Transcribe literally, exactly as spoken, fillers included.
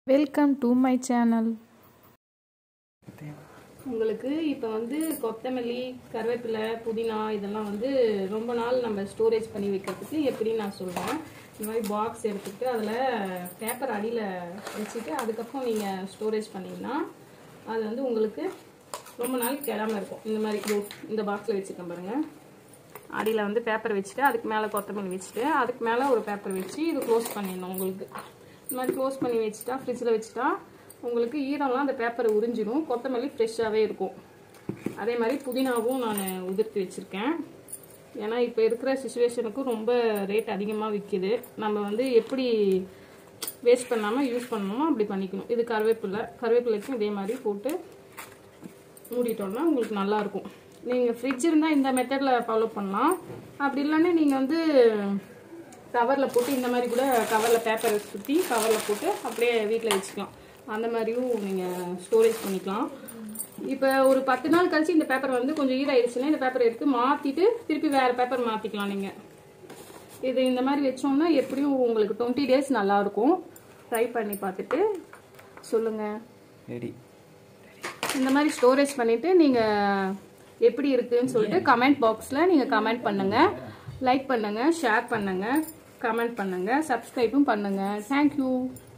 Welcome to my channel. உங்களுக்கு இப்போ வந்து கொத்தமல்லி, கருவேப்பிலை, புதினா இதெல்லாம் வந்து ரொம்ப நாள் நம்ம ஸ்டோரேஜ் பண்ணி வைக்கிறதுக்கு எப்படின்னு நான் சொல்கிறேன். இந்த மாதிரி பாக்ஸ் எடுத்துக்கிட்டு அதில் பேப்பர் அடியில் வச்சுட்டு அதுக்கப்புறம் நீங்கள் ஸ்டோரேஜ் பண்ணிங்கன்னா அது வந்து உங்களுக்கு ரொம்ப நாள் கெடாமல் இருக்கும். இந்த மாதிரி இந்த பாக்ஸில் வச்சுக்கேன் பாருங்கள். அடியில் வந்து பேப்பர் வச்சுட்டு அதுக்கு மேலே கொத்தமல்லி வச்சுட்டு அதுக்கு மேலே ஒரு பேப்பர் வச்சு இது க்ளோஸ் பண்ணிடணும். உங்களுக்கு இந்த மாதிரி க்ளோஸ் பண்ணி வச்சுட்டா ஃப்ரிட்ஜில் வச்சுட்டா உங்களுக்கு ஈரம்லாம் அந்த பேப்பரை உறிஞ்சிடும். கொத்தமல்லி ஃப்ரெஷ்ஷாகவே இருக்கும். அதே மாதிரி புதினாவும் நான் உதிர்த்தி வச்சுருக்கேன். ஏன்னா இப்போ இருக்கிற சுச்சுவேஷனுக்கு ரொம்ப ரேட் அதிகமாக விற்கிது. நம்ம வந்து எப்படி வேஸ்ட் பண்ணாமல் யூஸ் பண்ணணுமோ அப்படி பண்ணிக்கணும். இது கருவேப்பிலை கருவேப்பிலைக்கும் இதே மாதிரி போட்டு மூடிட்டோம்னா உங்களுக்கு நல்லாயிருக்கும். நீங்கள் ஃப்ரிட்ஜ் இருந்தால் இந்த மெத்தடில் ஃபாலோ பண்ணலாம். அப்படி இல்லைன்னா நீங்கள் வந்து கவரில் போட்டு இந்த மாதிரி கூட கவரில் பேப்பரை சுற்றி கவரில் போட்டு அப்படியே வீட்டில் வச்சுக்கலாம். அந்த மாதிரியும் நீங்கள் ஸ்டோரேஜ் பண்ணிக்கலாம். இப்போ ஒரு பத்து நாள் கழிச்சு இந்த பேப்பர் வந்து கொஞ்சம் ஈராயிடுச்சுன்னா இந்த பேப்பரை எடுத்து மாற்றிட்டு திருப்பி வேறு பேப்பர் மாற்றிக்கலாம். நீங்கள் இது இந்த மாதிரி வச்சோம்னா எப்படியும் உங்களுக்கு டுவெண்ட்டி டேஸ் நல்லாயிருக்கும். ட்ரை பண்ணி பார்த்துட்டு சொல்லுங்கள். இந்த மாதிரி ஸ்டோரேஜ் பண்ணிவிட்டு நீங்கள் எப்படி இருக்குன்னு சொல்லிட்டு கமெண்ட் பாக்ஸில் நீங்கள் கமெண்ட் பண்ணுங்கள். லைக் பண்ணுங்கள், ஷேர் பண்ணுங்கள், கமெண்ட் பண்ணுங்கள், சப்ஸ்கிரைபும் பண்ணுங்கள். தேங்க்யூ.